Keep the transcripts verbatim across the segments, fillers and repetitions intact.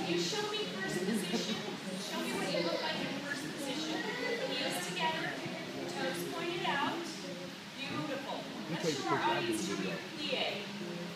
You show me first position. Show me what you look like in first position. Heels together, toes pointed out. Beautiful. Let's show our audience, show me your plie.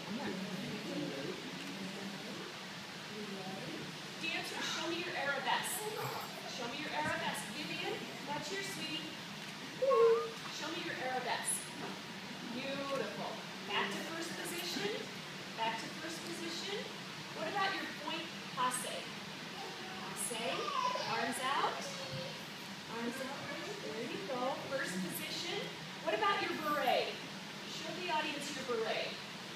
Dancers, show me your arabesque. Show me your arabesque. Vivian, that's your sweetie. Show me your arabesque. Beautiful. Back to first position. Back to first position. What about your point passe? Passe. Arms out. Arms out. There you go. First position. What about your beret? Show the audience your beret.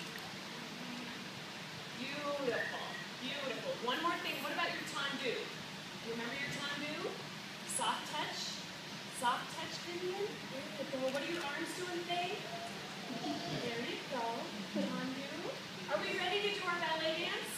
Beautiful. Beautiful. One more thing. What about your tendu? Remember your tendu? Soft touch. Soft touch, Vivian. There you go. What are your arms doing today? There you go. Tendu. Are we ready to do our ballet dance?